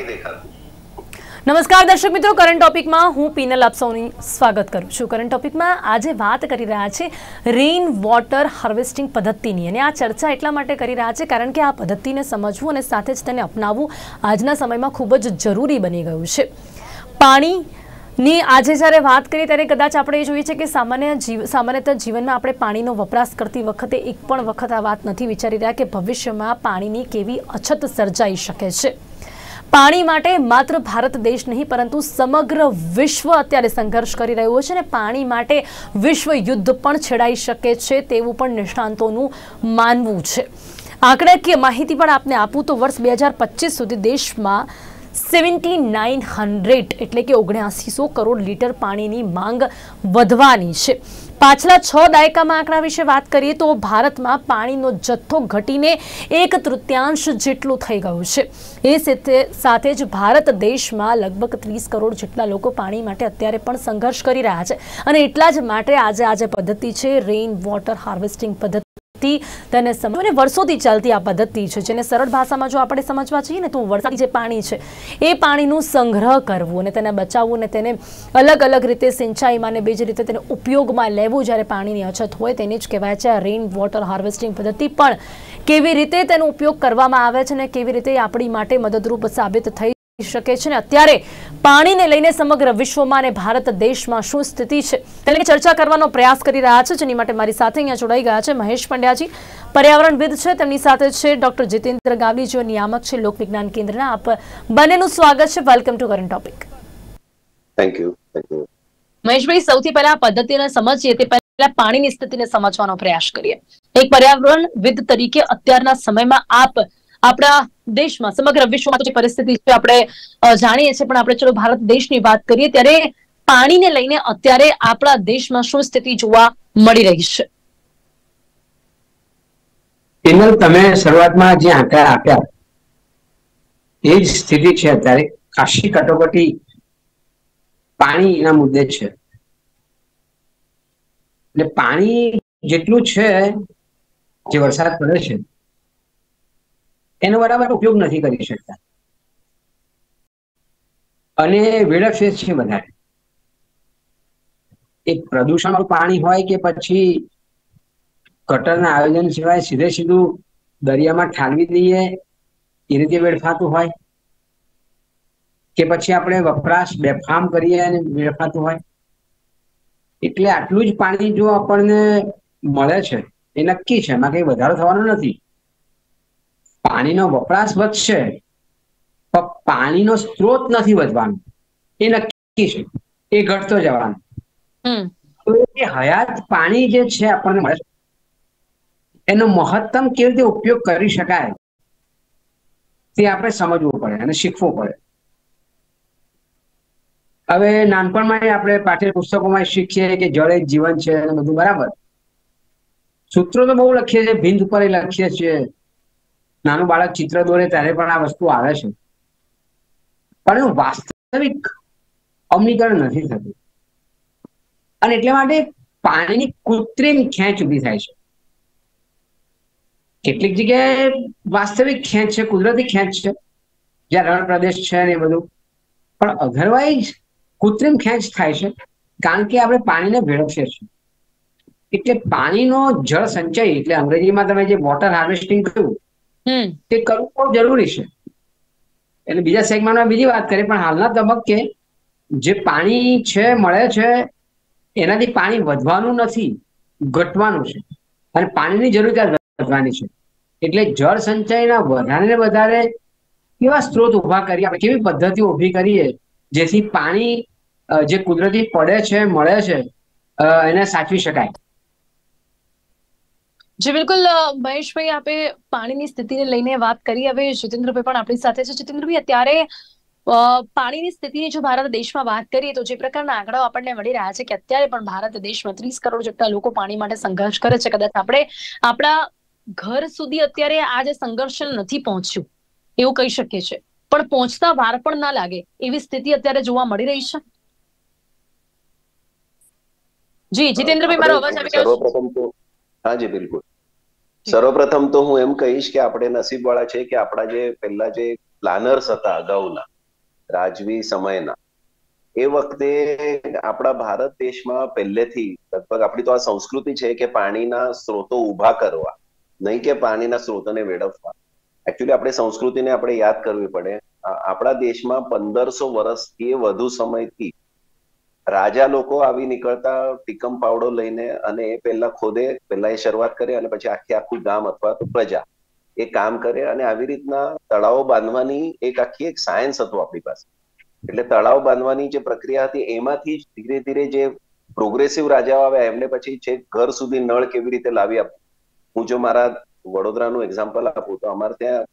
नहीं देखा। નમસ્કાર દર્શક મિત્રો, કરંટ ટોપિકમાં હું પીનલ આપ સૌની સ્વાગત કરું છું। કરંટ ટોપિકમાં આજે વાત કરી રહ્યા છે રેઇન વોટર હાર્વેસ્ટિંગ પદ્ધતિની, અને આ ચર્ચા એટલા માટે કરી રહ્યા છે કારણ કે આ પદ્ધતિને સમજવું અને સાથે જ તેને અપનાવવું આજના સમયમાં ખૂબ જ જરૂરી બની ગયું છે। પાણીની આજે જ્યારે વાત કરીએ ત્યારે કદાચ આપણે એ જોઈએ છે કે સામાન્યતઃ જીવનમાં આપણે પાણીનો વપરાશ કરતી વખતે એક પણ વખત આ વાત નથી વિચારી રહ્યા કે ભવિષ્યમાં પાણીની કેવી અછત સર્જાઈ શકે છે। પાણી માટે માત્ર ભારત દેશ નહીં પરંતુ સમગ્ર વિશ્વ અત્યારે સંઘર્ષ કરી રહ્યું છે અને પાણી માટે વિશ્વ યુદ્ધ પણ છેડાઈ શકે છે તેવું પણ નિષ્ણાંતોનું માનવું છે। આંકડાકીય માહિતી પણ આપને આપું તો વર્ષ 2025 સુધી દેશમાં 7900 એટલે કે 7900 કરોડ લીટર પાણીની માંગ વધવાની છે। પાછલા 6 દાયકામાં આંકડા વિશે વાત કરીએ તો ભારતમાં પાણીનો જથ્થો ઘટીને 1/3 જેટલું થઈ ગયું છે। એ સાથે જ ભારત દેશમાં લગભગ 30 કરોડ જેટલા લોકો પાણી માટે અત્યારે પણ સંઘર્ષ કરી રહ્યા છે અને એટલા જ માટે આજે પદ્ધતિ છે રેઇન વોટર હાર્વેસ્ટિંગ પદ્ધતિ, તેને સમજો ને વર્ષોથી ચાલતી આ પદ્ધતિ છે જેને સરળ ભાષામાં જો આપણે સમજવા છીએ ને તો વરસાદી જે પાણી છે એ પાણીનું સંગ્રહ કરવું અને તેને બચાવવું અને તેને અલગ અલગ રીતે સિંચાઈમાં અને બીજી રીતે તેને ઉપયોગમાં લેવું જ્યારે પાણીની અછત હોય તેને જ કહેવાય છે રેઇન વોટર હાર્વેસ્ટિંગ પદ્ધતિ। પણ કેવી રીતે તેનો ઉપયોગ કરવામાં આવે છે અને કેવી રીતે આપણી માટે મદદરૂપ સાબિત થઈ શકે છે ને અત્યારે પાણીને લઈને સમગ્ર વિશ્વમાં અને ભારત દેશમાં શું સ્થિતિ છે તેની ચર્ચા કરવાનો પ્રયાસ કરી રહ્યા છે, જેની માટે મારી સાથે અહીંયા જોડાઈ ગયા છે મહેશ પંડ્યાજી, પર્યાવરણવિદ છે, તેમની સાથે છે ડોક્ટર જીતેન્દ્ર ગાવલી, જેઓ નિયામક છે લોક વિજ્ઞાન કેન્દ્રના। આપ બંનેનું સ્વાગત છે। Welcome to current topic. Thank you. મહેશભાઈ, સૌથી પહેલા પદ્ધતિને સમજીએ તે પહેલા પાણીની સ્થિતિને સમજવાનો પ્રયાસ કરીએ। એક પર્યાવરણવિદ તરીકે અત્યારના સમયમાં આપ આપણા દેશમાં સમગ્ર વિશ્વમાં જે પરિસ્થિતિ છે આપણે જાણીએ છીએ, પણ આપણે ચલો ભારત દેશની વાત કરીએ ત્યારે પાણીને લઈને અત્યારે આપણા દેશમાં શું સ્થિતિ જોવા મળી રહી છે? પિનલ, તમે શરૂઆતમાં જે આંકડા આપ્યા એ જ સ્થિતિ છે અત્યારે। કાશી કટોકટી પાણીના મુદ્દે છે એટલે પાણી જેટલું છે જે વરસાદ પડે છે એનો બરાબર ઉપયોગ નથી કરી શકતા અને વેડફે છે વધારે। એ પ્રદૂષણ પાણી હોય કે પછી ગટરના આયોજન સિવાય સીધું દરિયામાં ઠાલવી દઈએ એ રીતે વેડફાતું હોય કે પછી આપણે વપરાશ બેફામ કરીએ અને વેડફાતું હોય। એટલે આટલું જ પાણી જો આપણને મળે છે એ નક્કી છે, એમાં કઈ વધારો થવાનો નથી। પાણીનો વપરાશ વધશે પણ પાણીનો સ્ત્રોત નથી વધવાનો, એ નક્કી છે, એ ઘટતો જવાનો। તો એ હયાત પાણી જે છે આપણને મળે એનો મહત્તમ કેવી રીતે ઉપયોગ કરી શકાય તે આપણે સમજવું પડે અને શીખવું પડે। હવે નાનપણમાં આપણે પાઠ્ય પુસ્તકોમાં શીખીએ કે જળ એ જીવન છે અને બધું બરાબર, સૂત્રો તો બહુ લખીએ છીએ, ભીંત ઉપર લખીએ છીએ, નાનું બાળક ચિત્ર દોરે ત્યારે પણ આ વસ્તુ આવે છે, પણ એનું વાસ્તવિક અમલીકરણ નથી થતું અને એટલા માટે પાણીની કૃત્રિમ ખેંચ ઉભી થાય છે। કેટલીક જગ્યાએ વાસ્તવિક ખેંચ છે, કુદરતી ખેંચ છે, જ્યાં રણ પ્રદેશ છે ને એ બધું, પણ અધરવાઇઝ કૃત્રિમ ખેંચ થાય છે કારણ કે આપણે પાણીને વેડફીએ છીએ। એટલે પાણીનો જળ સંચય એટલે અંગ્રેજીમાં તમે જે વોટર હાર્વેસ્ટિંગ કહ્યું તે કરવું બહુ જરૂરી છે। એટલે બીજા સેગમેન્ટમાં બીજી વાત કરીએ, પણ હાલના તબક્કે જે પાણી છે મળે છે એનાથી પાણી વધવાનું નથી, ઘટવાનું છે અને પાણીની જરૂરિયાત વધવાની છે। એટલે જળ સંચયના વધારે ને વધારે કેવા સ્ત્રોત ઉભા કરીએ, આપણે કેવી પદ્ધતિઓ ઉભી કરીએ જેથી પાણી જે કુદરતી પડે છે મળે છે એને સાચવી શકાય। જી બિલકુલ મહેશભાઈ, આપે પાણીની સ્થિતિને લઈને વાત કરી। હવે જીતેન્દ્રભાઈ પણ આપણી સાથે છે। જીતેન્દ્રભાઈ, અત્યારે પાણીની સ્થિતિની જો ભારત દેશમાં વાત કરીએ તો જે પ્રકારના આંકડાઓ આપણને મળી રહ્યા છે કે અત્યારે પણ ભારત દેશમાં 30 કરોડ જેટલા લોકો પાણી માટે સંઘર્ષ કરે છે। કદાચ આપણે આપણા ઘર સુધી અત્યારે આ જે સંઘર્ષ નથી પહોંચ્યું એવું કહી શકીએ છીએ, પણ પહોંચતા વાર પણ ના લાગે એવી સ્થિતિ અત્યારે જોવા મળી રહી છે। જી જીતેન્દ્રભાઈ, મારો અવાજ આવી રહ્યો છે? હા જી બિલકુલ। સર્વપ્રથમ તો હું એમ કહીશ કે આપણે નસીબવાળા છે કે આપણા જે પહેલા જે પ્લાનર્સ હતા અગાઉના, રાજવી સમયના, એ વખતે આપણા ભારત દેશમાં પહેલેથી લગભગ આપણી તો આ સંસ્કૃતિ છે કે પાણીના સ્ત્રોતો ઉભા કરવા, નહીં કે પાણીના સ્ત્રોતોને વેડફવા. એકચ્યુઅલી આપણે સંસ્કૃતિને આપણે યાદ કરવી પડે. આપણા દેશમાં 1500 વર્ષથી વધુ સમયથી રાજા લોકો આવી નીકળતા ટીકમ પાવડો લઈને, અને એ પહેલા ખોદે, પહેલા એ શરૂઆત કરે અને પછી આખું ગામ અથવા તો પ્રજા એ કામ કરે. અને આવી રીતના તળાવો બાંધવાની એક સાયન્સ હતું આપણી પાસે. એટલે તળાવ બાંધવાની જે પ્રક્રિયા હતી એમાંથી જ ધીરે ધીરે જે પ્રોગ્રેસિવ રાજાઓ આવ્યા એમને પછી છે ઘર સુધી નળ કેવી રીતે લાવી આપવું. હું જો મારા વડોદરાનું એક્ઝામ્પલ આપું તો અમારે ત્યાં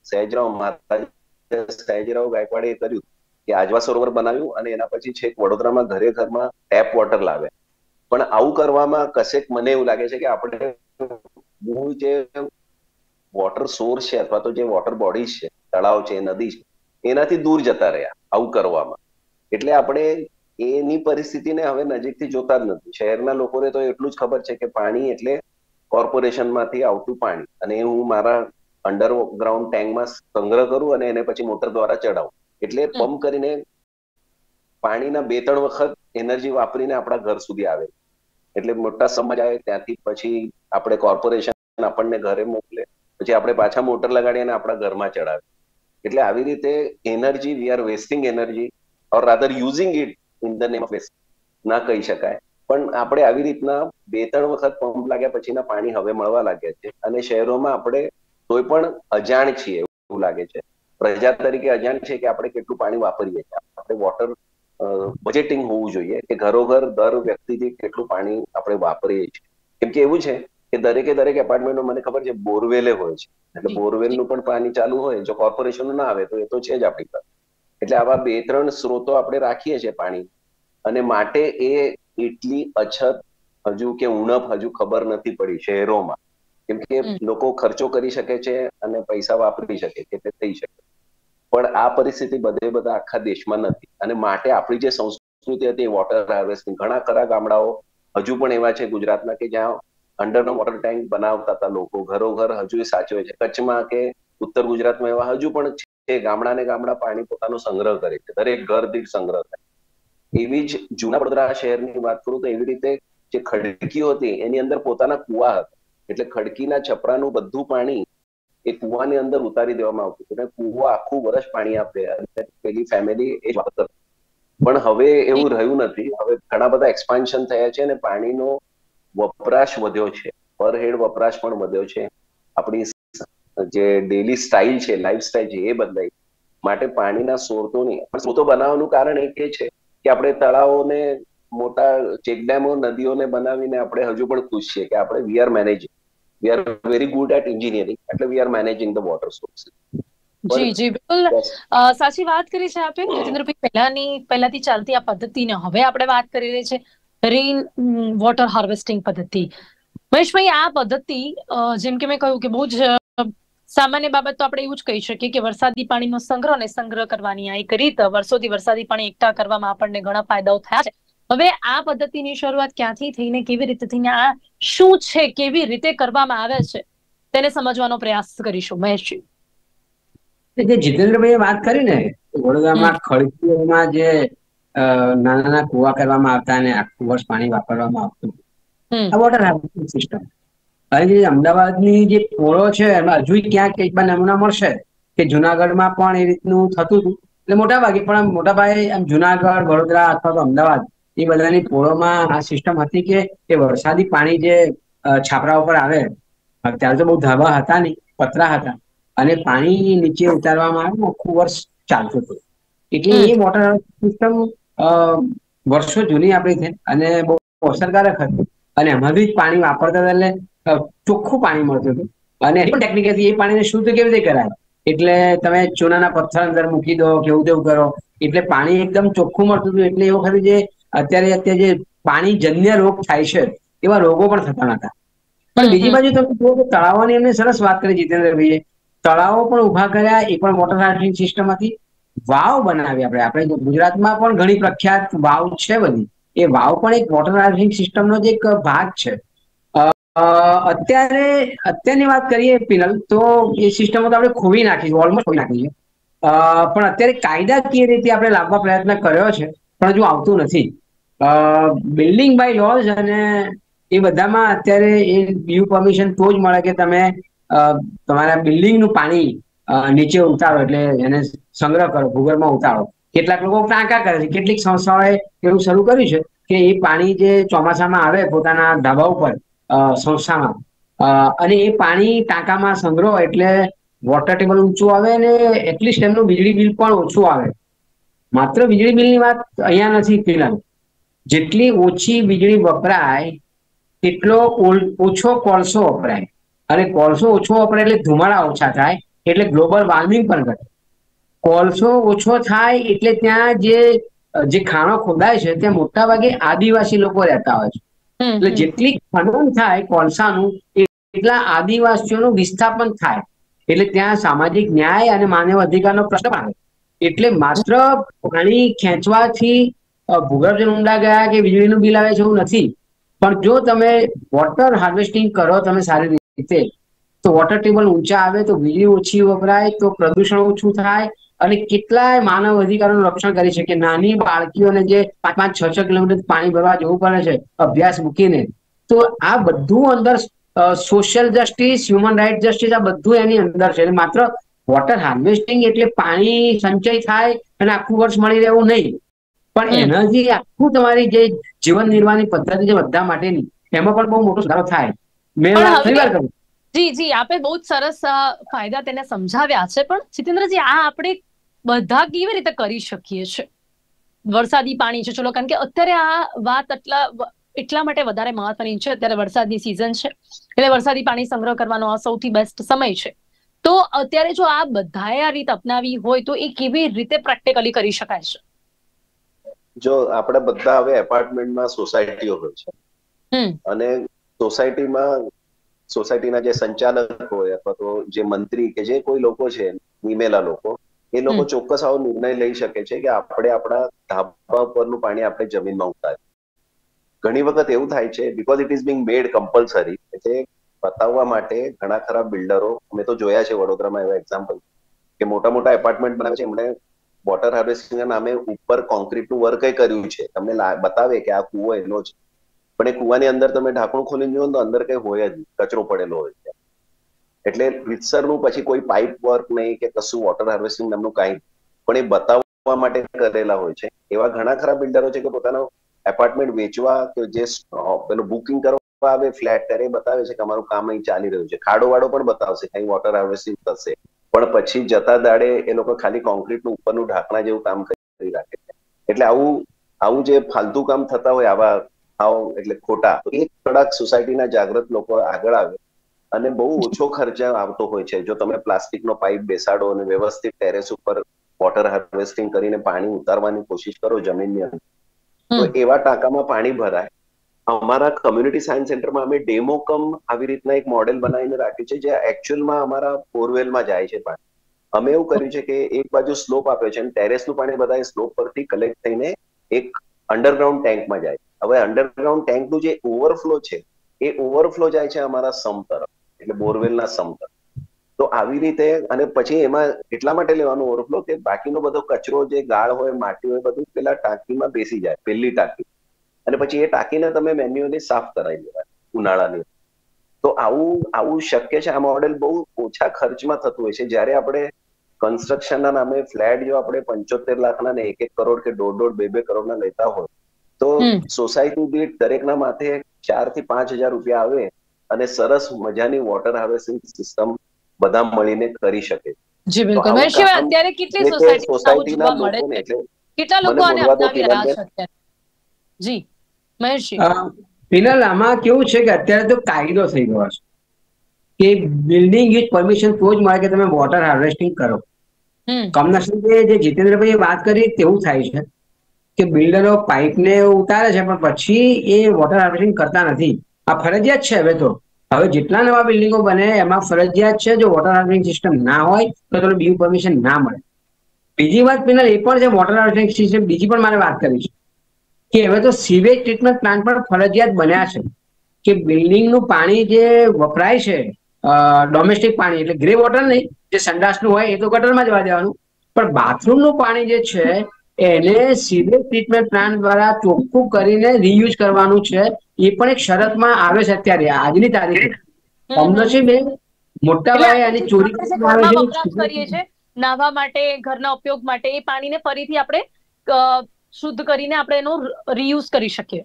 સયાજીરાવ ગાયકવાડે એ કર્યું કે આજવા સરોવર બનાવ્યું અને એના પછી છે વડોદરામાં ઘરે ઘરમાં ટેપ વોટર લાવે. પણ આવું કરવામાં કશેક મને એવું લાગે છે કે આપણે જે વોટર સોર્સ છે અથવા તો જે વોટર બોડીઝ છે, તળાવ છે, નદી છે, એનાથી દૂર જતા રહ્યા આવું કરવામાં. એટલે આપણે એની પરિસ્થિતિને હવે નજીકથી જોતા જ નથી. શહેરના લોકોને તો એટલું જ ખબર છે કે પાણી એટલે કોર્પોરેશનમાંથી આવતું પાણી, અને હું મારા અંડરગ્રાઉન્ડ ટેન્કમાં સંગ્રહ કરું અને એને પછી મોટર દ્વારા ચડાવું. એટલે પંપ કરીને પાણીના 2-3 વખત એનર્જી વાપરીને આપણા ઘર સુધી આવે. એટલે મોટા સમજ આવે ત્યાંથી પછી આપણે કોર્પોરેશન આપણને ઘરે મોકલે, પછી આપણે પાછા મોટર લગાડીએ અને આપણા ઘરમાં ચડાવે. એટલે આવી રીતે energy, we are wasting energy or rather using it in the name of waste ના કહી શકાય. પણ આપણે આવી રીતના 2-3 વખત પંપ લાગ્યા પછીના પાણી હવે મળવા લાગ્યા છે. અને શહેરોમાં આપણે કોઈ પણ અજાણ છીએ એવું લાગે છે, પ્રજા તરીકે અજાણ છે કે આપણે કેટલું પાણી વાપરીએ છીએ. આપણે વોટર બજેટિંગ હોવું જોઈએ કે ઘરોઘર દર વ્યક્તિથી કેટલું પાણી આપણે વાપરીએ છીએ. કેમ કે એવું છે કે દરેક એપાર્ટમેન્ટમાં મને ખબર છે બોરવેલે હોય છે. એટલે બોરવેલનું પણ પાણી ચાલુ હોય, જો કોર્પોરેશનનું ના આવે તો એ તો છે જ આપણી પાસે. એટલે આવા 2-3 સ્ત્રોતો આપણે રાખીએ છીએ પાણી, અને માટે એ એટલી અછત હજુ કે ઉણપ હજુ ખબર નથી પડી શહેરોમાં. કેમ કે લોકો ખર્ચો કરી શકે છે અને પૈસા વાપરી શકે છે, તે થઈ શકે. પણ આ પરિસ્થિતિ બધા આખા દેશમાં નથી. અને માટે આપણી જે સંસ્કૃતિ હતી વોટર હાર્વેસ્ટિંગ, ઘણા ખરા ગામડાઓ હજુ પણ એવા છે ગુજરાતના કે જ્યાં અંડરનો વોટર ટેન્ક બનાવતા હતા લોકો, ઘરોઘર હજુ સાચવે છે. કચ્છમાં કે ઉત્તર ગુજરાતમાં એવા હજુ પણ છે, ગામડા પાણી પોતાનો સંગ્રહ કરે છે, દરેક ઘર દીઠ સંગ્રહ થાય. એવી જ જૂના વડોદરા શહેરની વાત કરું તો એવી રીતે જે ખડકીઓ હતી એની અંદર પોતાના કુવા હતા. એટલે ખડકીના છપરાનું બધું પાણી એ કુવાની અંદર ઉતારી દેવામાં આવતું હતું, અને કુવો આખું વર્ષ પાણી આપે અને પેલી ફેમિલી એ જ વાપરતા. પણ હવે એવું રહ્યું નથી. હવે ઘણા બધા એક્સપાન્શન થયા છે અને પાણીનો વપરાશ વધ્યો છે, પર હેડ વપરાશ પણ વધ્યો છે. આપણી જે ડેલી સ્ટાઇલ છે, લાઈફ સ્ટાઇલ છે, એ બદલાઈ. માટે પાણીના સ્ત્રોતો બનાવવાનું કારણ એક એ છે કે આપણે તળાવોને, મોટા ચેકડેમો, નદીઓને બનાવીને આપણે હજુ પણ ખુશ છીએ કે આપણે we are very good at engineering, એટલે we are managing the water source. જી જી બિલકુલ સાચી વાત કરી છે આપે જીતેન્દ્રભાઈ. પહેલાથી ચાલતી આ પદ્ધતિને હવે આપણે વાત કરી રહી છે રેઇન વોટર હાર્વેસ્ટિંગ પદ્ધતિ. મહેશભાઈ, આ પદ્ધતિ જેમ કે મેં કહ્યું કે બહુ જ સામાન્ય બાબત તો આપણે એવું જ કહી શકીએ કે વરસાદી પાણીનો સંગ્રહ કરવાની આ એક રીત, વર્ષોથી વરસાદી પાણી એકઠા કરવામાં આપણને ઘણા ફાયદાઓ થયા છે. હવે આ પદ્ધતિની શરૂઆત ક્યાંથી થઈને, કેવી રીતે થઈને, આ શું છે, કેવી રીતે કરવામાં આવે છે, તેને સમજવાનો પ્રયાસ કરીશું. મહેશજી, જે જીતેન્દ્રભાઈએ વાત કરી ને, વડોદરામાં ખડકીઓમાં જે નાના કુવા કરવામાં આવતા અને આખું વર્ષ પાણી વાપરવામાં આવતું, આ વોટર હાર્વેસ્ટિંગ સિસ્ટમ. અને જે અમદાવાદની જે પોળો છે એમાં હજુ ક્યાંક એક નમૂના મળશે કે જુનાગઢમાં પણ એ રીતનું થતું હતું. એટલે મોટાભાગે એમ જુનાગઢ, વડોદરા અથવા તો અમદાવાદ એ બધાની પોળોમાં આ સિસ્ટમ હતી કે વરસાદી પાણી જે છાપરા ઉપર આવે, ત્યારે તો બહુ ધાબા હતા નહીં, પતરા હતા, અને પાણી નીચે ઉતારવામાં આવે, આખું વર્ષ ચાલતું હતું. એટલે એ વોટર સિસ્ટમ વર્ષો જૂની આપણી છે અને બહુ અસરકારક હતી. અને એમાંથી જ પાણી વાપરતા હતા, એટલે ચોખ્ખું પાણી મળતું હતું. અને એ ટેકનિક હતી, એ પાણીને શુદ્ધ કેવી રીતે કરાય, એટલે તમે ચૂનાના પથ્થર અંદર મૂકી દો, કેવું તેવું કરો, એટલે પાણી એકદમ ચોખ્ખું મળતું હતું. એટલે એ વખતે જે અત્યારે જે પાણી જન્ય રોગ થાય છે એવા રોગો પણ થતા નતા. પણ બીજી બાજુ તમે જુઓ કે તળાવોની એમને સરસ વાત કરી જીતેન્દ્રભાઈએ. તળાવો પણ ઉભા કર્યા, એ પણ વોટર હાર્વેસ્ટિંગ સિસ્ટમ હતી. વાવ બનાવી આપણે ગુજરાતમાં પણ ઘણી પ્રખ્યાત વાવ છે બધી. એ વાવ પણ એક વોટર હાર્વેસ્ટિંગ સિસ્ટમનો જ એક ભાગ છે. અત્યારની વાત કરીએ પિનલ, તો એ સિસ્ટમો તો આપણે ખોવી નાખી, ઓલમોસ્ટ ખોવી નાખી છે. પણ અત્યારે કાયદાકીય રીતે આપણે લાવવા પ્રયત્ન કર્યો છે, પણ હજુ આવતું નથી. બિલ્ડિંગ બાય લોઝ અને એ બધામાં અત્યારે એ બીયુ પરમિશન તો જ મળે કે તમે તમારા બિલ્ડિંગનું પાણી નીચે ઉતારો, એટલે એને સંગ્રહ કરો, ભૂગર્ભમાં ઉતારો. કેટલાક લોકો ટાંકા કરે છે, કેટલીક સંસ્થાઓએ એવું શરૂ કર્યું છે કે એ પાણી જે ચોમાસામાં આવે પોતાના ધાબા ઉપર સંસ્થામાં, અને એ પાણી ટાંકામાં સંગ્રહ, એટલે વોટર ટેબલ ઊંચું આવે અને એટલીસ્ટ એમનું વીજળી બિલ પણ ઓછું આવે. માત્ર વીજળી બિલની વાત અહીંયા નથી ફિલહાલ. જેટલી ઓછી વીજળી વપરાય એટલો ઓછો કોલસો વપરાય, અને કોલસો ઓછો વપરાય એટલે ધુમાડા ઓછા થાય, એટલે ગ્લોબલ વોર્મિંગ પણ ઘટે. કોલસો ઓછો થાય એટલે ત્યાં જે ખાણો ખોદાય છે ત્યાં મોટા ભાગે આદિવાસી લોકો રહેતા હોય છે. એટલે જેટલી ખનન થાય કોલસાનું એટલા આદિવાસીઓનું વિસ્થાપન થાય, એટલે ત્યાં સામાજિક ન્યાય અને માનવ અધિકારનો પ્રશ્ન આવે. એટલે માત્ર પાણી ખેંચવાથી ભૂગર્ભ ઊંડા ગયા કે વીજળીનું બિલ આવે છે એવું નથી, પણ જો તમે વોટર હાર્વેસ્ટિંગ કરો તમે સારી રીતે, તો વોટર ટેબલ ઊંચા આવે, તો વીજળી ઓછી વપરાય, તો પ્રદૂષણ ઓછું થાય, અને કેટલાય માનવ અધિકારોનું રક્ષણ કરી શકે. નાની બાળકીઓને જે 5-5, 6-6 કિલોમીટર પાણી ભરવા જવું પડે છે અભ્યાસ મૂકીને, તો આ બધું અંદર social justice, human right justice, આ બધું એની અંદર છે. માત્ર વોટર હાર્વેસ્ટિંગ એટલે પાણી સંચય થાય અને આખું વર્ષ મળી રહેવું નહીં, પણ એનાથી આખું તમારી જે જીવન નિર્વાહની પદ્ધતિ છે બધા માટેની, એમાં પણ બહુ મોટો સુધારો થાય. મેં વાત ફરી વાર કહું. જી, આપે બહુ જ સરસ ફાયદા તેને સમજાવ્યા છે, પણ જીતેન્દ્રજી આ આપણે બધા કેવી રીતે કરી શકીએ છીએ? વરસાદી પાણી છે, ચલો, કારણ કે અત્યારે આ વાત એટલા માટે વધારે મહત્વની છે. અત્યારે વરસાદની સિઝન છે, એટલે વરસાદી પાણી સંગ્રહ કરવાનો આ સૌથી બેસ્ટ સમય છે. તો અત્યારે જો આ બધાએ આ રીત અપનાવી હોય તો એ કેવી રીતે પ્રેક્ટિકલી કરી શકાય છે? જો આપણે બધા હવે એપાર્ટમેન્ટમાં સોસાયટીઓ હોય છે, અને સોસાયટીના જે સંચાલક હોય અથવા તો જે મંત્રી કે જે કોઈ લોકો છે, નિમેલા લોકો, એ લોકો ચોક્કસ આવો નિર્ણય લઈ શકે છે કે આપણે આપણા ધાબા પરનું પાણી આપણે જમીનમાં ઉતારીએ. ઘણી વખત એવું થાય છે, because it is being made compulsory, એટલે બતાવવા માટે ઘણા ખરા બિલ્ડરો, મેં તો જોયા છે વડોદરામાં એવા એક્ઝામ્પલ, કે મોટા મોટા એપાર્ટમેન્ટ બનાવે છે, એમણે વોટર હાર્વેસ્ટિંગના નામે ઉપર કોન્ક્રીટનું વર્ક કર્યું છે, તમને બતાવે કે આ કૂવો એનો છે, પણ એ કૂવાની અંદર તમે ઢાંકણું ખોલીને જુઓ તો અંદર કઈ હોય જ નહીં, કચરો પડેલો હોય છે. એટલે રીતસરનું પછી કોઈ પાઇપ વર્ક નહીં કે કશું વોટર હાર્વેસ્ટિંગ નામનું કાંઈ, પણ એ બતાવવા માટે કરેલા હોય છે. એવા ઘણા ખરા બિલ્ડરો છે કે પોતાનો એપાર્ટમેન્ટ વેચવા કે જે પેલું બુકિંગ કરવા આવે ફ્લેટ, ત્યારે બતાવે છે કે અમારું કામ અહીં ચાલી રહ્યું છે, ખાડો વાડો પણ બતાવશે કઈ વોટર હાર્વેસ્ટિંગ થશે, પણ પછી જતા દાડે એ લોકો ખાલી કોન્ક્રીટનું ઉપરનું ઢાંકણા જેવું કામ કરી રાખે છે. એટલે આવું જે ફાલતુ કામ થતા હોય આવા એટલે ખોટા, તો એ થોડાક સોસાયટીના જાગૃત લોકો આગળ આવે અને બહુ ઓછો ખર્ચ આવતો હોય છે. જો તમે પ્લાસ્ટિકનો પાઇપ બેસાડો અને વ્યવસ્થિત ટેરેસ ઉપર વોટર હાર્વેસ્ટિંગ કરીને પાણી ઉતારવાની કોશિશ કરો જમીનની અંદર, તો એવા ટાંકામાં પાણી ભરાય. અમારા કમ્યુનિટી સાયન્સ સેન્ટરમાં અમે ડેમો કમ આવી રીતના એક મોડેલ બનાવીને રાખ્યું છે, જે એકચ્યુઅલમાં અમારા બોરવેલમાં જાય છે પાણી. અમે એવું કર્યું છે કે એક બાજુ સ્લોપ આપ્યો છે અને ટેરેસનું પાણી બધા સ્લોપ પરથી કલેક્ટ થઈને એક અંડરગ્રાઉન્ડ ટેન્કમાં જાય. હવે અંડરગ્રાઉન્ડ ટેન્કનું જે ઓવરફ્લો છે, એ ઓવરફ્લો જાય છે અમારા સમ તરફ, એટલે બોરવેલના સમ તરફ. તો આવી રીતે, અને પછી એમાં એટલા માટે લેવાનું ઓવરફ્લો કે બાકીનો બધો કચરો, જે ગાળ હોય, માટી હોય, બધું પેલા ટાંકીમાં બેસી જાય, પેલી ટાંકી, અને પછી એ ટાંકીને તમે મેન્યુઅલી સાફ કરાવી દેવાય ઉનાળાની. તો આવું શક્ય છે. આ મોડેલ બહુ ઓછા ખર્ચમાં થતું હોય છે. જ્યારે આપણે કન્સ્ટ્રક્શનના નામે ફ્લેટ જો આપણે 75 લાખના ને 1-1 કરોડ કે 1.5-2 કરોડના લેતા હોય, તો સોસાયટી દીઠ દરેકના માથે 4 થી 5 હજાર રૂપિયા આવે અને સરસ મજાની વોટર હાર્વેસ્ટિંગ સિસ્ટમ બધા મળીને કરી શકે. જી બિલકુલ. અત્યારે કેટલી સોસાયટીના લોકોને, એટલે કેટલા લોકો આને અપનાવી રહ્યા છે અત્યારે? જી મહેશજી. ફિલહાલ આમાં કેવું છે કે અત્યારે તો કાયદો થઈ ગયો છે કે બિલ્ડિંગ યુઝ પરમિશન તો જ મળે કે તમે વોટર હાર્વેસ્ટિંગ કરો. કમનસીબે જે જીતેન્દ્રભાઈએ વાત કરી તેવું થાય છે કે બિલ્ડરો પાઇપને ઉતારે છે, પણ પછી એ વોટર હાર્વેસ્ટિંગ કરતા નથી. આ ફરજિયાત છે. હવે જેટલા નવા બિલ્ડિંગો બને એમાં ફરજિયાત છે, જો વોટર હાર્વેસ્ટિંગ સિસ્ટમ ના હોય તો તમને બીયુ પરમિશન ના મળે. બીજી વાત ફિલહાલ એ પણ છે, વોટર હાર્વેસ્ટિંગ સિસ્ટમ બીજી પણ મારે વાત કરી છે કે હવે તો સીવેજ ટ્રીટમેન્ટ પ્લાન્ટ પણ ફરજિયાત બન્યા છે કે બિલ્ડિંગનું પાણી જે વપરાય છે, ડોમેસ્ટિક પાણી, એટલે ગ્રે વોટર નહીં, જે સંડાસનું હોય એ તો ગટરમાં જવા દેવાનું, પણ બાથરૂમનું પાણી જે છે એને સીવેજ ટ્રીટમેન્ટ પ્લાન્ટ દ્વારા ચોખ્ખું કરીને રીયુઝ કરવાનું છે. એ પણ એક શરતમાં આવે છે અત્યારે આજની તારીખે. કમનસીબે મોટા એટલે પાયે આપણે આની જે ચોરી આપણે જે કરવામાં ઘરમાં આવે વપરાશ છે. કરીએ છીએ નાહવા માટે, ઘરના ઉપયોગ માટે, એ પાણીને ફરીથી આપણે શુદ્ધ કરીને આપણે એનો રીયુઝ કરી શકીએ.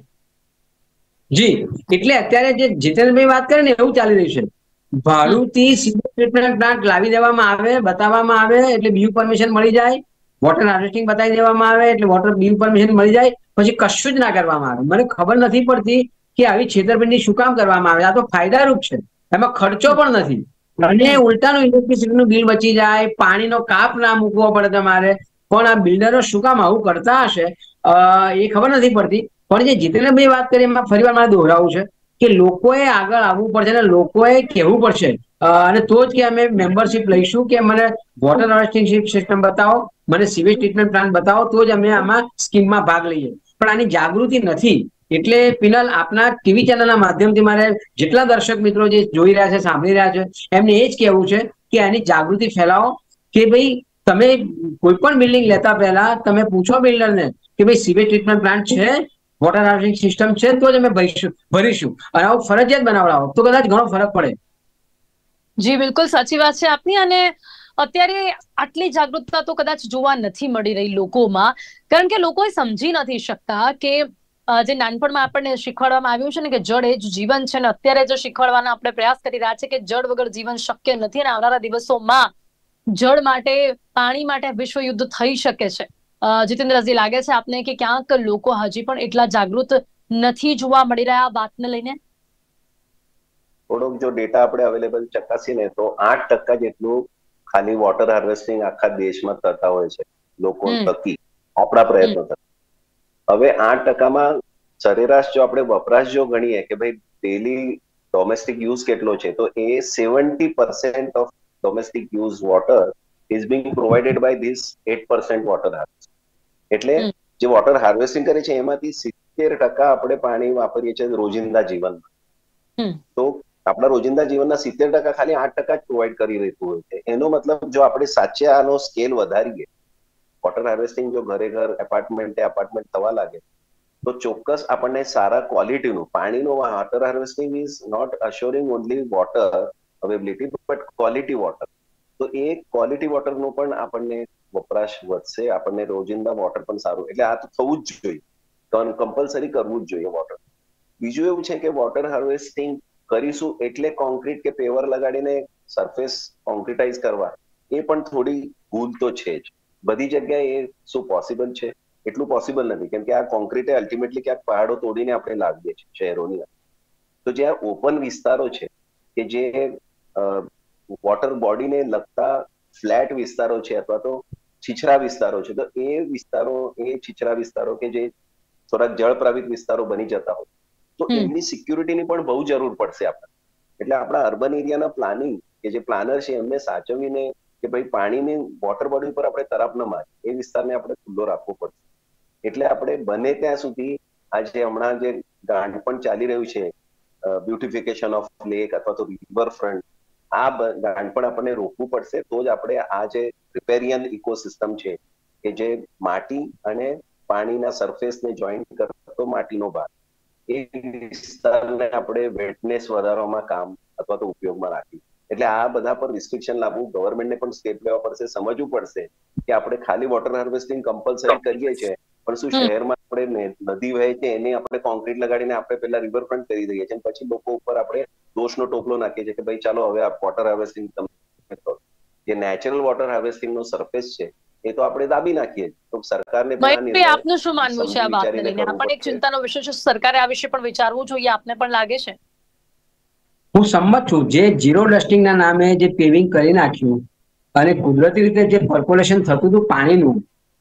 જી, એટલે અત્યારે જે જીતેન્દ્રભાઈ વાત કરે ને એવું ચાલી રહ્યું છે. ભાડુથી સીવેજ ટ્રીટમેન્ટ પ્લાન્ટ લાવી દેવામાં આવે, બતાવવામાં આવે એટલે બીયુ પરમિશન મળી જાય, વોટર હાર્વેસ્ટિંગ બતાવી દેવામાં આવે એટલે વોટર બીયુ પરમિશન મળી જાય, પછી કશું જ ના કરવામાં આવે. મને ખબર નથી પડતી કે આવી છેતરપિંડી શું કામ કરવામાં આવે. આ તો ફાયદારૂપ છે, એમાં ખર્ચો પણ નથી અને ઉલટાનું ઇલેક્ટ્રિસિટીનું બિલ બચી જાય, પાણીનો કાપ ના મૂકવો પડે તમારે. પણ આ બિલ્ડરો શું કામ આવું કરતા હશે એ ખબર નથી પડતી. પણ જે જીતેન્દ્રભાઈ વાત કરી એમાં ફરી વાર મારે દોહરાવવું છે કે લોકોએ આગળ આવવું પડશે અને લોકોએ કહેવું પડશે અને તો જ કે અમે મેમ્બરશિપ લઈશું કે મને વોટર હાર્વેસ્ટિંગ સિસ્ટમ બતાવો, મને સીવેજ ટ્રીટમેન્ટ પ્લાન્ટ બતાવો, તો જ અમે આમાં સ્કીમમાં ભાગ લઈએ. પણ આની જાગૃતિ નથી. એટલે પિનલ, આપના ટીવી ચેનલના માધ્યમથી મારે જેટલા દર્શક મિત્રો જે જોઈ રહ્યા છે, સાંભળી રહ્યા છે, એમને એ જ કહેવું છે કે આની જાગૃતિ ફેલાવો કે ભાઈ તમે કોઈ પણ બિલ્ડિંગ લેતા પહેલા તમે પૂછો બિલ્ડરને કે ભાઈ સીવેજ ટ્રીટમેન્ટ પ્લાન્ટ છે, વોટર હાર્વેસ્ટિંગ સિસ્ટમ છે, તો જ અમે ભરીશું. અને આવું ફરજિયાત બનાવડાવો તો કદાચ ઘણો ફરક પડે. જી બિલકુલ સાચી વાત છે આપની. અને અત્યારે આટલી જાગૃતતા તો કદાચ જોવા નથી મળી રહી લોકોમાં, કારણ કે લોકો સમજી નથી શકતા કે જે નાનપણમાં આપણને શીખવાડવામાં આવ્યું છે ને કે જળ એ જ જીવન છે, ને અત્યારે જો શીખવાડવાનો આપણે પ્રયાસ કરી રહ્યા છે કે જળ વગર જીવન શક્ય નથી અને આવનારા દિવસોમાં જળ માટે, પાણી માટે વિશ્વ યુદ્ધ થઈ શકે છે. જીતેન્દ્રજી, લાગે છે આપને કે ક્યાંક લોકો હજી પણ એટલા જાગૃત નથી જોવા મળી રહ્યા આ વાતને લઈને? થોડોક જો ડેટા આપણે અવેલેબલ ચકાસીને તો 8% જેટલું ખાલી વોટર હાર્વેસ્ટિંગ આખા દેશમાં થતા હોય છે લોકો થકી, આપણા પ્રયત્નો થકી. હવે 8%માં સરેરાશ જો આપણે વપરાશ જો ગણીએ કે ભાઈ ડેલી ડોમેસ્ટિક યુઝ કેટલો છે, તો એ 70% of domestic use water is being provided by this 8% water harvest. એટલે જે વોટર હાર્વેસ્ટિંગ કરે છે એમાંથી 70% આપણે પાણી વાપરીએ છીએ રોજિંદા જીવનમાં. તો આપણા રોજિંદા જીવનના 70% ખાલી 8% જ પ્રોવાઈડ કરી રહેતું હોય છે. એનો મતલબ જો આપણે સાચે આનો સ્કેલ વધારીએ, વોટર હાર્વેસ્ટિંગ જો ઘરે ઘર, એપાર્ટમેન્ટ થવા લાગે, તો ચોક્કસ આપણને સારા ક્વોલિટીનું પાણીનું water harvesting is not assuring only water availability but quality water. તો એ ક્વોલિટી વોટરનું પણ આપણને વપરાશ વધશે, આપણને રોજિંદા વોટર પણ સારું. એટલે આ તો થવું જ જોઈએ, કમ્પલસરી કરવું જ જોઈએ વોટર. બીજું એવું છે કે વોટર હાર્વેસ્ટિંગ કરીશું એટલે કોન્ક્રીટ કે પેવર લગાડીને સરફેસ કોન્ક્રીટાઇઝ કરવા, એ પણ થોડી ભૂલ તો છે જ. બધી જગ્યાએ એ શું પોસિબલ છે? એટલું પોસિબલ નથી, કેમ કે આ કોન્ક્રીટ અલ્ટિમેટલી ક્યાંક પહાડો તોડીને આપણે લાવીએ છીએ શહેરોની અંદર. તો જ્યાં ઓપન વિસ્તારો છે કે જે વોટર બોડીને લગતા ફ્લેટ વિસ્તારો છે અથવા તો છીછરા વિસ્તારો છે, તો એ વિસ્તારો, એ છીછરા વિસ્તારો કે જે થોડાક જળપ્રાવિત વિસ્તારો બની જતા હોય, તો એમની સિક્યુરિટીની પણ બહુ જરૂર પડશે આપણે. એટલે આપણા અર્બન એરિયાના પ્લાનિંગ કે જે પ્લાનર છે એમને સાચવીને કે ભાઈ પાણીની વોટર બોડી ઉપર આપણે તરાપ ન મારીએ, એ વિસ્તારને આપણે ખુલ્લો રાખવો પડશે. એટલે આપણે બને ત્યાં સુધી આજે હમણાં જે ગાંઠપણ ચાલી રહ્યું છે, બ્યુટિફિકેશન ઓફ લેક અથવા તો રિવરફ્રન્ટ, આ ગાંઠપણ આપણને રોકવું પડશે. તો જ આપણે આ જે રિપેરિયન ઇકોસિસ્ટમ છે કે જે માટી અને પાણીના સરફેસને જોઈન્ટ કરતો માટીનો ભાગ, એ વિસ્તારને આપણે વેટનેસ વધારવામાં કામ અથવા તો ઉપયોગમાં રાખી. એટલે આ બધા પર રિસ્ટ્રિક્શન લાવવું, ગવર્મેન્ટને પણ સ્ટેપ લેવા પડશે, સમજવું પડશે કે આપણે ખાલી વોટર હાર્વેસ્ટિંગ કમ્પલસરી કરીએ છીએ, પણ શું શહેરમાં આપણે નદી વહે છે એને આપણે કોન્ક્રીટ લગાડીને આપણે પેલા રિવરફ્રન્ટ કરી દઈએ છીએ, પછી લોકો ઉપર આપણે દોષનો ટોપલો નાખીએ છીએ કે ભાઈ ચાલો હવે આ વોટર હાર્વેસ્ટિંગ તમે કરો. જે નેચરલ વોટર હાર્વેસ્ટિંગ નો સરફેસ છે એ તો આપણે દાબી નાખીએ. તો સરકારને આપનું શું માનવું છે આ વાતને લઈને? આ પણ એક ચિંતાનો વિષય છે, સરકારે આ વિશે પણ વિચારવું જોઈએ, આપને પણ લાગે છે? હું સંમત છું. જે ઝીરો ડસ્ટિંગના નામે જે પેવિંગ કરી નાખ્યું અને કુદરતી રીતે જે પર્કોલેશન થતું હતું પાણીનું,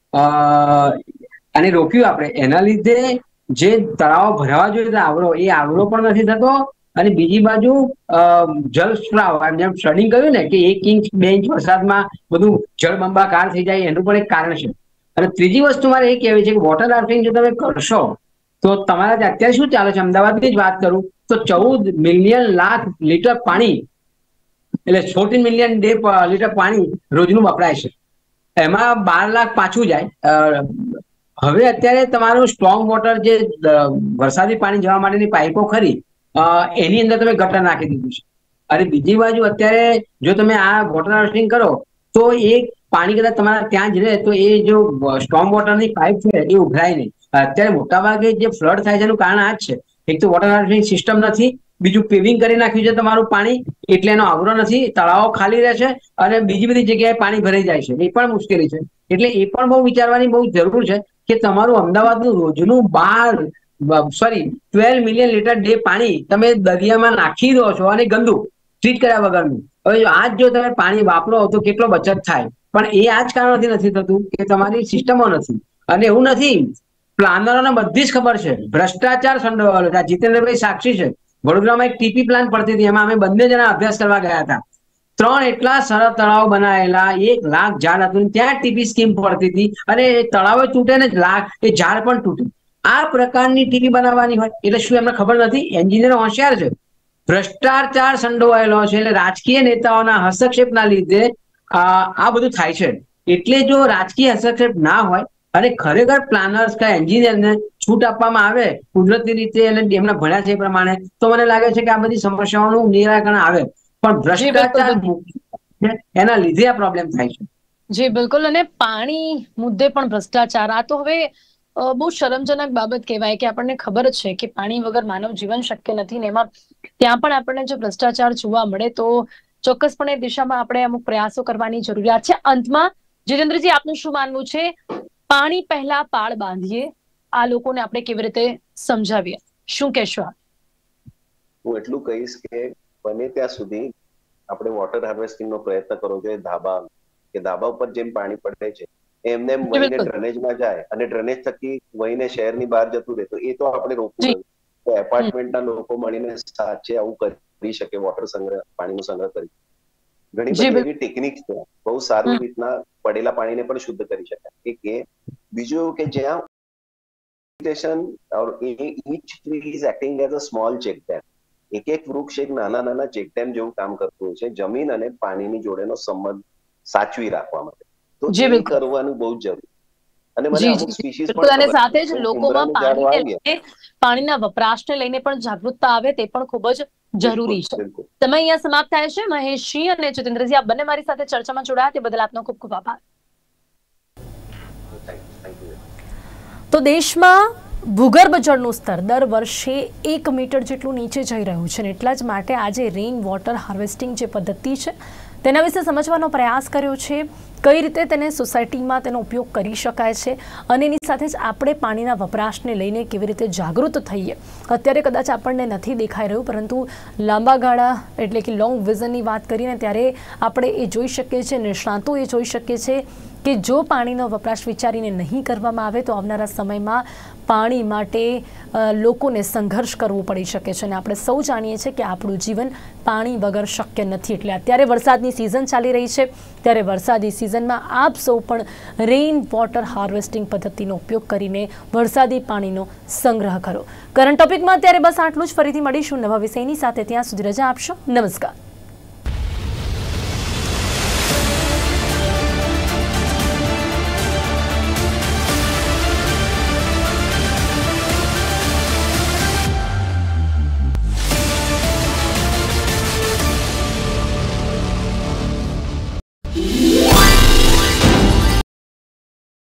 અને રોક્યું આપણે, એના લીધે જે તળાવો ભરાવા જોઈએ આવરો, એ આવરો પણ નથી થતો. અને બીજી બાજુ જલસ્રાવ, જેમ સ્ટડિંગ કર્યું ને કે 1 ઇંચ 2 ઇંચ વરસાદમાં બધું જળબંબાકાર થઈ જાય, એનું પણ એક કારણ છે. અને ત્રીજી વસ્તુ મારે એ કહેવી છે કે વોટર હાર્વેસ્ટિંગ જો તમે કરશો તો તમારા અત્યારે શું ચાલે છે, અમદાવાદની જ વાત કરું તો 14 મિલિયન લાખ લીટર પાણી, એટલે 14 મિલિયન લીટર પાણી રોજનું વપરાય છે. એમાં 12 લાખ પાછું જાય. હવે અત્યારે તમારું સ્ટ્રોંગ વોટર જે વરસાદી પાણી જવા માટેની પાઇપો ખરી, એની અંદર તમે ગટર નાખી દીધું છે. અને બીજી બાજુ અત્યારે જો તમે આ વોટર હાર્વેસ્ટિંગ કરો તો એ પાણી કદાચ તમારા ત્યાં જ રહે તો એ જો સ્ટ્રોંગ વોટરની પાઇપ છે એ ઉભરાય નહીં. અત્યારે મોટાભાગે જે ફ્લડ થાય છે એનું કારણ આ જ છે. એક તો વોટર હાર્વેસ્ટિંગ સિસ્ટમ નથી, બીજું પેવિંગ કરી નાખ્યું છે તમારું પાણી, એટલે એનો આવરો નથી, તળાવો ખાલી રહે છે અને બીજી બધી જગ્યાએ પાણી ભરાઈ જાય છે. એ પણ મુશ્કેલી છે. એટલે એ પણ બહુ વિચારવાની બહુ જરૂર છે કે તમારું અમદાવાદનું રોજનું 12 મિલિયન લીટર ડે પાણી તમે દરિયામાં નાખી દો છો અને ગંદુ ટ્રીટ કર્યા વગરનું. હવે આજ જો તમે પાણી વાપરો તો કેટલો બચત થાય, પણ એ આ જ કારણથી નથી થતું કે તમારી સિસ્ટમો નથી. અને એવું નથી, પ્લાનરોને બધી જ ખબર છે, ભ્રષ્ટાચાર સંડોવાયેલો છે. જીતેન્દ્રભાઈ સાક્ષી છે. વડોદરામાં એક ટીપી પ્લાન પડતી હતી, એમાં અમે બંને જણા અભ્યાસ કરવા ગયા હતા. 3 એટલા સરળ તળાવ બનાવેલા, 1 લાખ ઝાડ હતું, ત્યાં ટીપી સ્કીમ પડતી હતી અને એ તળાવે તૂટે ને એ ઝાડ પણ તૂટે. આ પ્રકારની ટીપી બનાવવાની હોય એટલે શું એમને ખબર નથી? એન્જિનિયરો હોશિયાર છે. ભ્રષ્ટાચાર સંડોવાયેલો છે એટલે રાજકીય નેતાઓના હસ્તક્ષેપના લીધે આ બધું થાય છે. એટલે જો રાજકીય હસ્તક્ષેપ ના હોય અને ખરેખર પ્લાનર્સ કે એન્જિનિયરને છૂટ આપવામાં આવે કુદરતી રીતે અને એમના ભણ્યા છે એ પ્રમાણે, તો મને લાગે છે કે આ બધી સમસ્યાઓનું નિરાકરણ આવે. પણ ભ્રષ્ટાચાર એના લીધે આ પ્રોબ્લેમ થાય છે. જી બિલકુલ. અને પાણી મુદ્દે પણ ભ્રષ્ટાચાર, આ તો હવે બહુ શરમજનક બાબત કહેવાય કે આપણને ખબર છે કે પાણી વગર માનવ જીવન શક્ય નથી ને એમાં ત્યાં પણ આપણને જો ભ્રષ્ટાચાર જોવા મળે તો ચોક્કસપણે દિશામાં આપણે અમુક પ્રયાસો કરવાની જરૂરિયાત છે. અંતમાં જીતેન્દ્રજી, આપનું શું માનવું છે? પાણી પહેલા પાળ બાંધીએ, આ લોકોને આપણે કેવી રીતે સમજાવીએ, શું કહેશો આપ? હું એટલું કહીશ કે બને ત્યાં સુધી આપણે વોટર હાર્વેસ્ટિંગ નો પ્રયત્ન કરવો જોઈએ. ધાબા ઉપર જેમ પાણી પડે છે એમને વહીને ડ્રેનેજમાં જાય અને ડ્રેનેજ થકી વહીને શહેરની બહાર જતું રહે, તો એ તો આપણે રોકવું જોઈએ. તો એપાર્ટમેન્ટના લોકો મળીને સાચે આવું કરી શકે, વોટર સંગ્રહ, પાણીનો સંગ્રહ કરી. ઘણી બધી એવી ટેકનિક છે, બહુ સારી રીતના પડેલા પાણીને પણ શુદ્ધ કરી શકાય. એક એ. બીજું એવું કે જ્યાં each tree is acting as a small check dam. એક વૃક્ષ એક નાના ચેક ડેમ જેવું કામ કરતું હોય છે, જમીન અને પાણીની જોડેનો સંબંધ સાચવી રાખવા માટે. તો એ કરવાનું બહુ જરૂરી. અને મને અમુક સ્પીસીસ પણ સાથે જ લોકોમાં પાણીના વપરાશને લઈને પણ જાગૃતતા આવે તે પણ ખૂબ જ જરૂરી છે. તમે અહીંયા સમાપ્ત થાય છે. મહેશજી અને જીતેન્દ્રજી, આપ બંને મારી સાથે ચર્ચામાં જોડાયા તે બદલ આપનો ખૂબ ખૂબ આભાર. તો દેશમાં ભૂગર્ભ જળનું સ્તર દર વર્ષે 1 મીટર જેટલું નીચે જઈ રહ્યું છે, અને એટલા જ માટે આજે રેઇન વોટર હાર્વેસ્ટિંગ જે પદ્ધતિ છે તેના વિશે સમજવાનો પ્રયાસ કર્યો છે. કઈ રીતે તેને સોસાયટીમાં તેનો ઉપયોગ કરી શકાય છે અને એની સાથે જ આપણે પાણીના વપરાશને લઈને કેવી રીતે જાગૃત થઈએ. અત્યારે કદાચ આપણને નથી દેખાઈ રહ્યું, પરંતુ લાંબા ગાળા એટલે કે લોંગ વિઝનની વાત કરીને ત્યારે આપણે એ જોઈ શકીએ છીએ, નિષ્ણાતો એ જોઈ શકીએ છીએ કે જો પાણીનો વપરાશ વિચારીને નહીં કરવામાં આવે તો આવનારા સમયમાં પાણી માટે લોકોને સંઘર્ષ કરવો પડી શકે છે. અને આપણે સૌ જાણીએ છીએ કે આપણું જીવન પાણી વગર શક્ય નથી. એટલે અત્યારે વરસાદની સિઝન ચાલી રહી છે, ત્યારે વરસાદી સિઝનમાં આપ સૌ પણ રેઇન વોટર હાર્વેસ્ટિંગ પદ્ધતિનો ઉપયોગ કરીને વરસાદી પાણીનો સંગ્રહ કરો. કરંટ ટોપિકમાં અત્યારે બસ આટલું જ. ફરીથી મળીશું નવા વિષયની સાથે. ત્યાં સુધી રજા આપશો. નમસ્કાર.